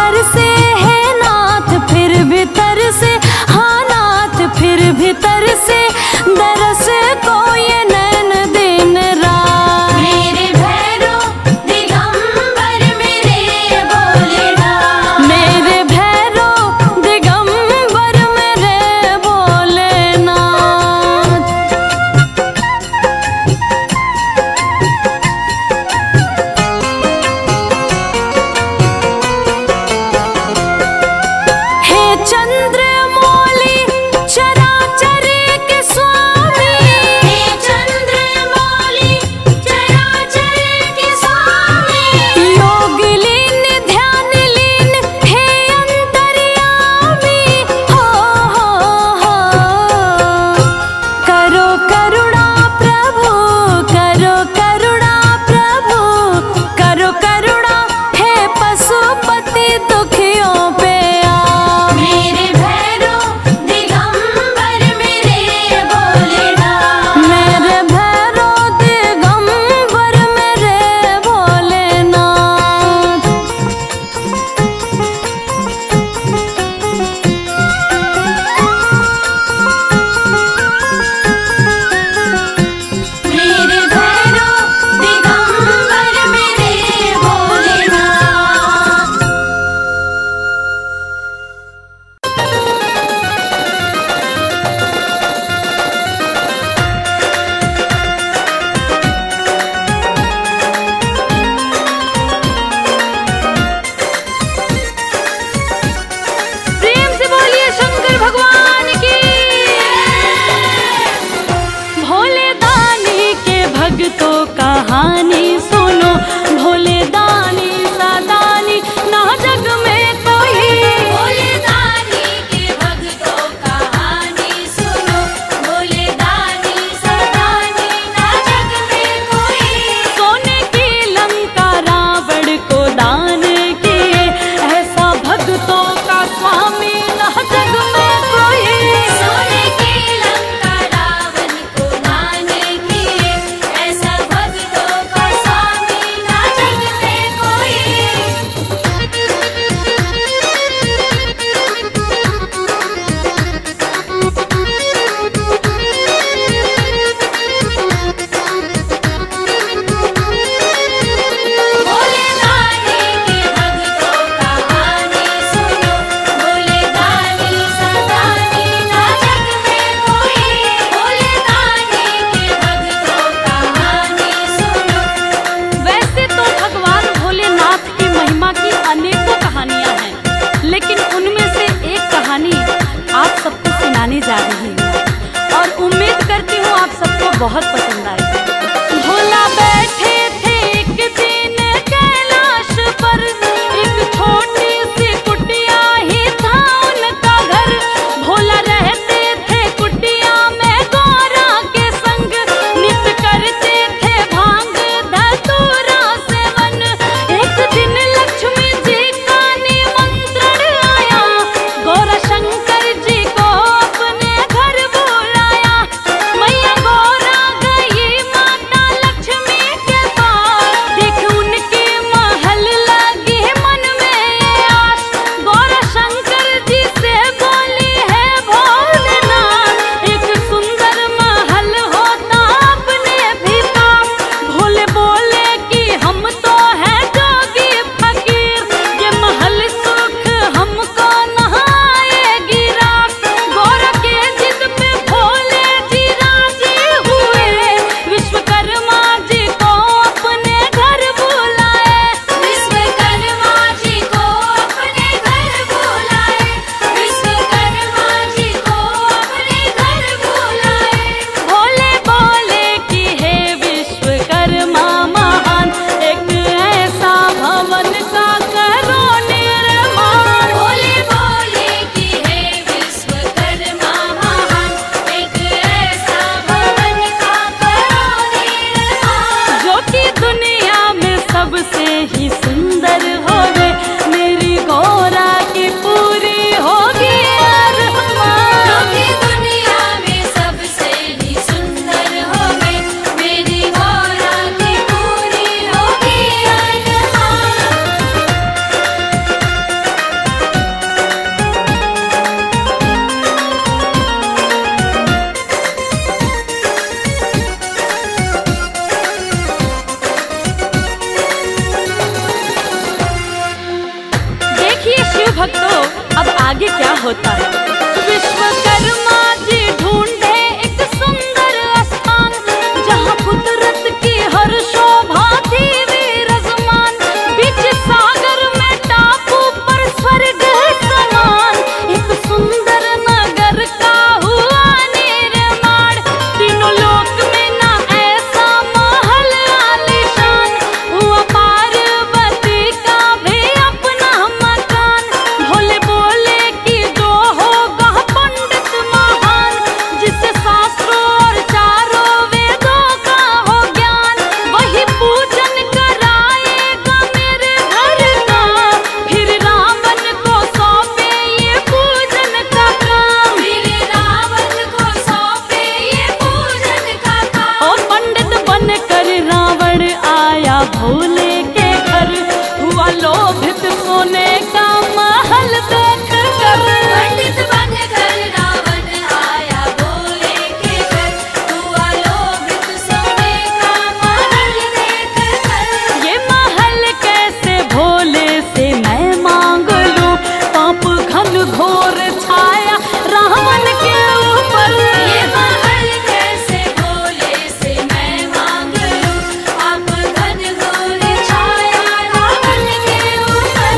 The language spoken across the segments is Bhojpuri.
तरसे है नाथ फिर भी तरसे, हाँ नाथ फिर भी तरसे, दरस को ये नैन दिन रात। मेरे भैरो दिगंबर मेरे भोलेनाथ, मेरे भैरो दिगंबर मेरे भोलेनाथ। हे चंद्रमौली चराचर के स्वामी, हे चंद्रमौली चराचर के स्वामी, योग लीन ध्यान लीन हे अंतर्यामी। हो करो करुणा प्रभु, करो करुणा प्रभु, करो करुणा हे पशुपति दुखियों पे आप। मेरे भैरो दिगंबर मेरे भोलेनाथ, मेरे भैरो दिगंबर मेरे भोलेनाथ। मेरे भैरो दिगंबर मेरे भोलेनाथ। प्रेम से बोलिए शंकर भगवान की। भोले दानी के भक्तों कहानी सुनो, भोले दानी सदानी ना जग में कोई। भोले दानी के भक्तों कहानी सुनो, भोले दानी सदानी ना जग में कोई। सोने की लंका रावण को दान किए, ऐसा भक्तों का स्वामी ना जग में कोई। सोने की लंका रावण को दान किए, ऐसा भक्तों का स्वामी ना जग में कोई। भोले दानी के भक्तों कहानी सुनो, भोले दानी सदानी ना जग में कोई। भोले दानी के भक्तों कहानी सुनो। वैसे तो भगवान भोलेनाथ की महिमा की अनेकों कहानियां हैं, लेकिन उनमें से एक कहानी आप सबको सुनाने जा रही हूँ और उम्मीद करती हूँ आप सबको बहुत पसंद आएगी। भोला बैठे थे एक दिन कैलाश पर, एक छोटी सी कुटिया ही था उनका घर। भोला रहते थे कुटिया में गौरा के संग, नित करते थे भांग धतूरा सेवन। एक दिन लक्ष्मी जी का निमंत्रण आया, गौरा शंकर जी को अपने घर बुलाया। मैया गौरा गई आगे क्या होता है। विश्वकर्मा जी ढूंढे एक सुंदर स्थान, जहाँ कुदरत की हर शोभा थी विराजमान। बीच सागर में टापू पर स्वर्ग समान, एक सुंदर नगर का हुआ निर्माण। तीनों लोक में ना ऐसा महल आलीशान, हुआ पार्वती का भी अपना मकान। भोले बोले कि जो होगा पंडित महान, जिससे शास्त्रों और चारों वेदों का हो ज्ञान, वही पूजन कराएगा मेरे घर का। फिर रावण को सौंपे ये पूजन का काम, फिर रावण को सौंपे ये पूजन का काम। ओ पंडित बनकर रावण आया भोले के घर, हुआ लोभित सोने का महल देख कर। पंडित बनकर रावण आया भोले के घर, हुआ लोभित सोने का महल देखकर। ये महल कैसे भोले से मैं मांग लूं, पाप घन घोर छाया रावण के ऊपर। ये महल कैसे भोले से मैं मांग लूं, आप घन घोर छाया रावण के ऊपर।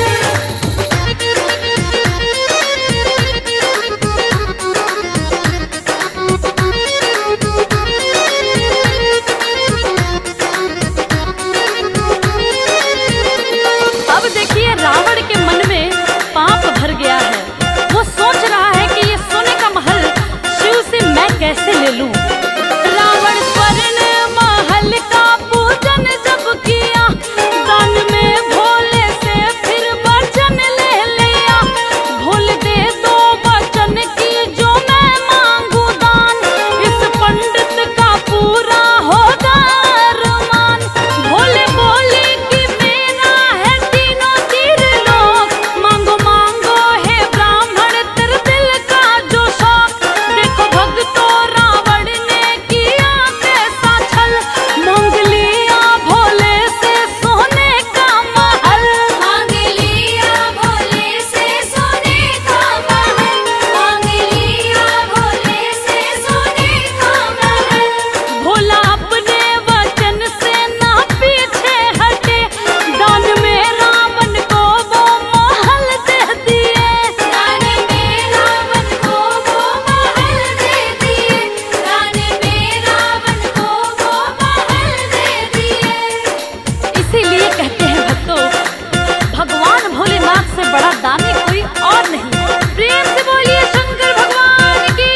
अब देखिए रावण के मन में पाप भर गया है। वो सोच रहा है कि ये सोने का महल शिव से मैं कैसे ले लूं। रावण स्वर्ण महल का पूजन जब किया, दान में भोले से फिर वचन ले लिया। भोले दे दो वचन की जो मैं मांगू दान, इस पंडित का पूरा होगा अरमान। भोले बोले कि मेरा है तीनों त्रिलोक, मांगो मांगो हे ब्राह्मण तेरे दिल का जो शौक। देखो भक्तों रावण ने किया कैसा छल, मांग लिया भोले से सोने का महल। मांग लिया भोले से सोने का महल, मांग लिया भोले से सोने का महल। भोला अपने वचन से ना पीछे हटे, दान में रावण को वो महल दे दिए। दान में रावण को वो महल दे दिए, दान में रावण को वो महल दे दिए। इसीलिए कहते हैं भक्तों, भगवान भोलेनाथ से बड़ा दानी कोई और नहीं। प्रेम से बोलिए शंकर भगवान की।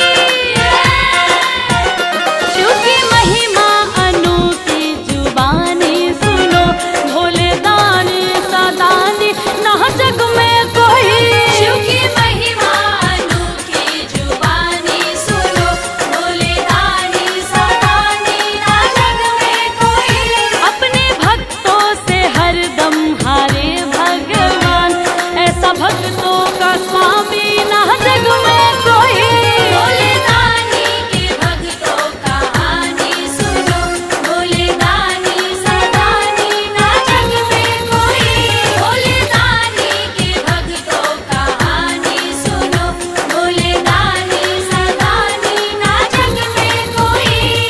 शिव की महिमा अनूठी जुबानी सुनो, भोले दानी सदानी ना जग में कोई। शिव की महिमा अनूठी जुबानी सुनो, भोले दानी सदानी ना जग में कोई। अपने भक्तों से हरदम हारे भगवान, ऐसा भक्तों का स्वामी ना जग में कोई। भोले दानी के भक्तों का हानि सुनो, भोले दानी सदानी ना जग में कोई। भोले दानी के भक्तों का हानि सुनो, भोले दानी सदानी ना जग में कोई।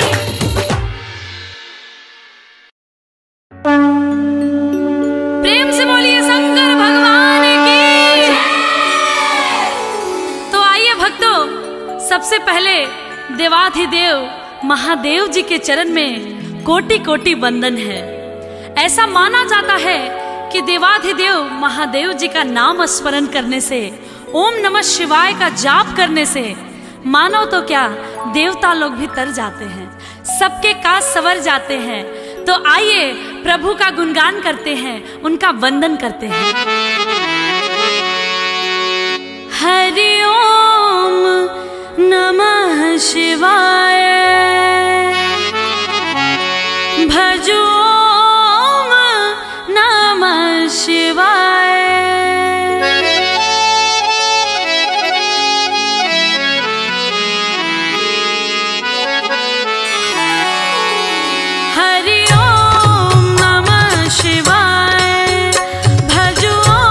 प्रेम से बोलिए शंकर भगवान की। तो आइए भक्तों, सबसे पहले देवाधिदेव महादेव जी के चरण में कोटि कोटि वंदन है। ऐसा माना जाता है कि देवाधिदेव महादेव जी का नाम स्मरण करने से, ओम नमः शिवाय का जाप करने से मानव तो क्या देवता लोग भी तर जाते हैं, सबके काज सवर जाते हैं। तो आइए प्रभु का गुणगान करते हैं, उनका वंदन करते हैं। हरि ओम नमः शिवाय, भजो ओम नमः शिवाय। हरि ओम नमः शिवाय, भजो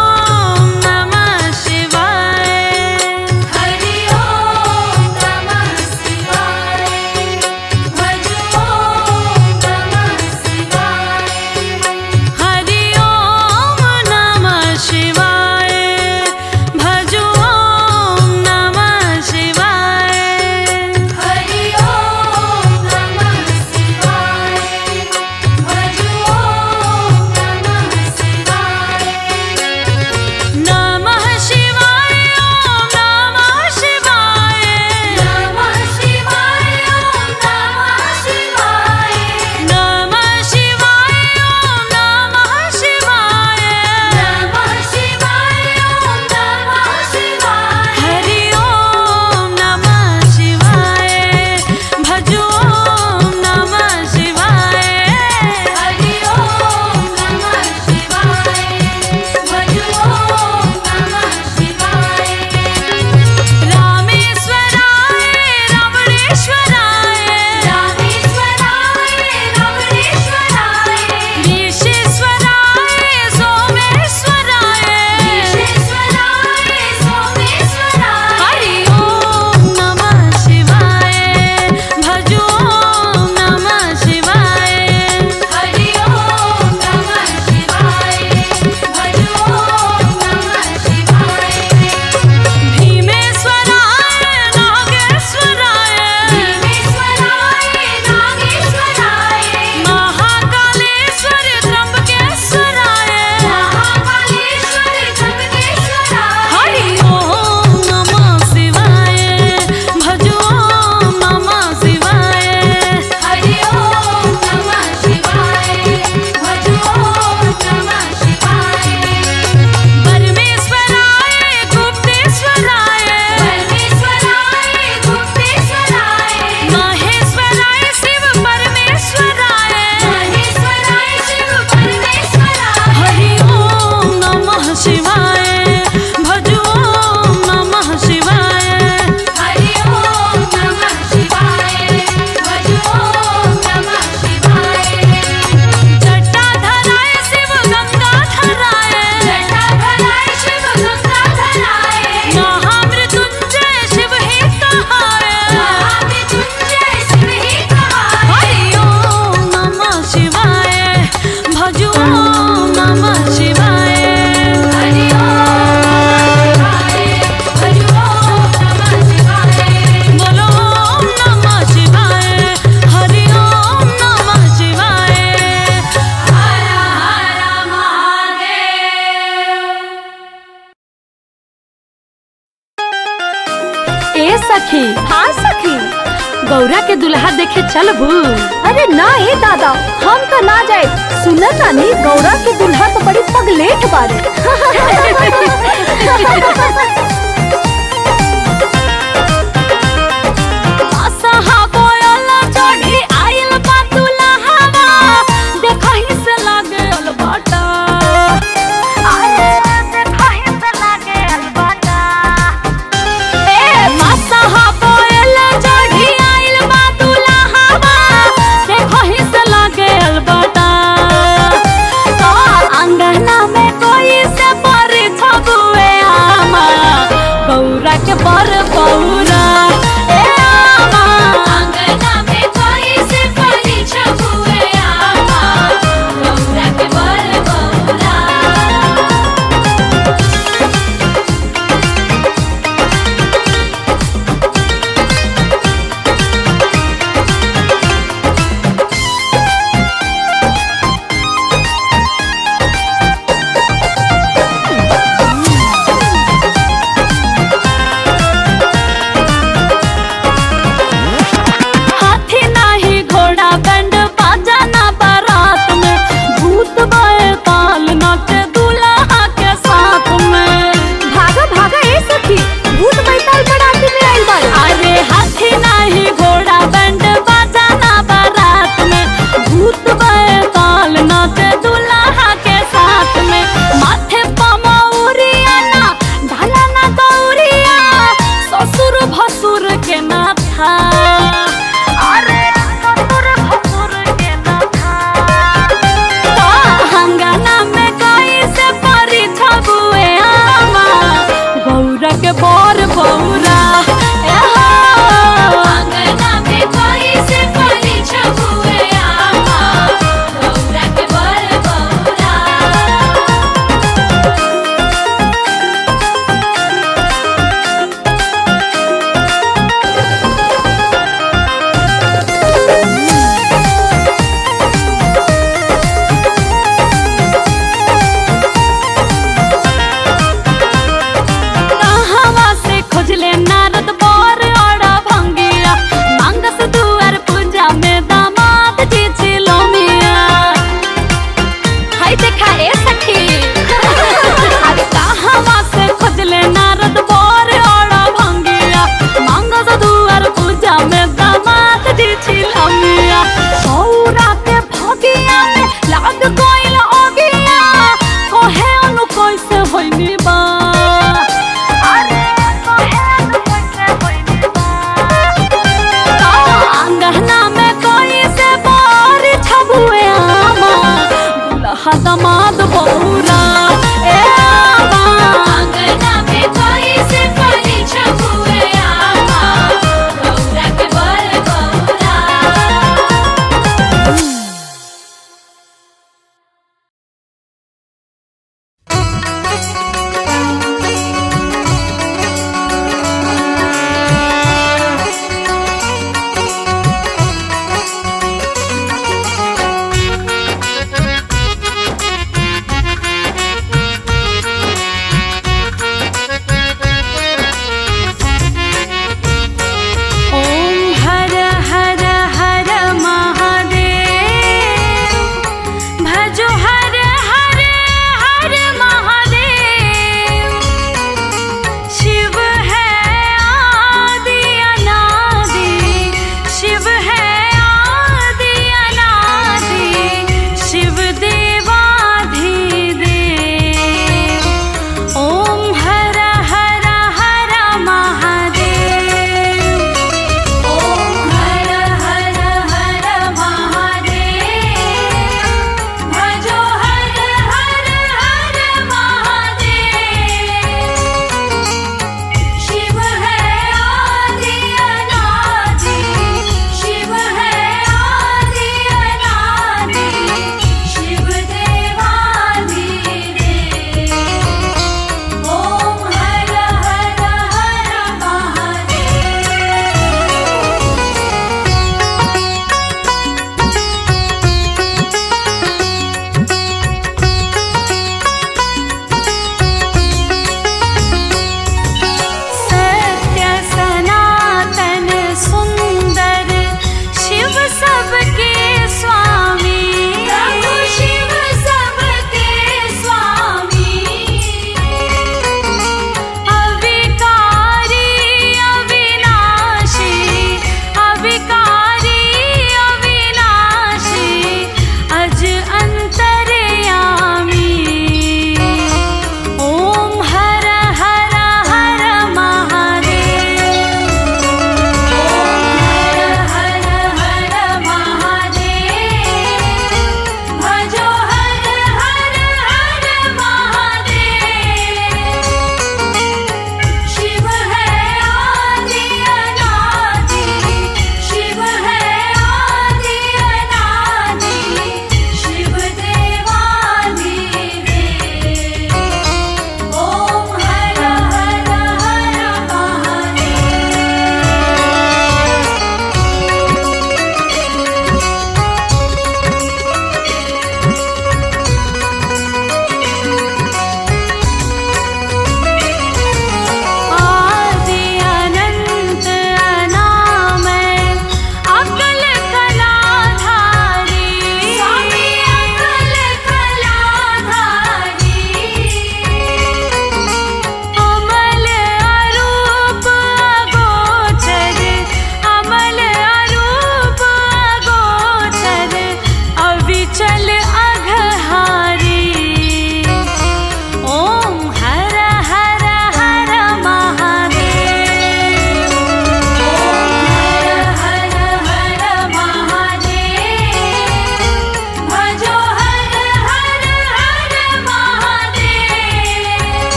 सखी। हाँ सखी। गौरा के दुल्हा देखे चलबू? अरे ना ए दादा, हम तो ना जाए। सुनत नानी गौरा के दुल्हा तो बड़ी पगलेट बारे।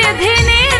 रिधिनी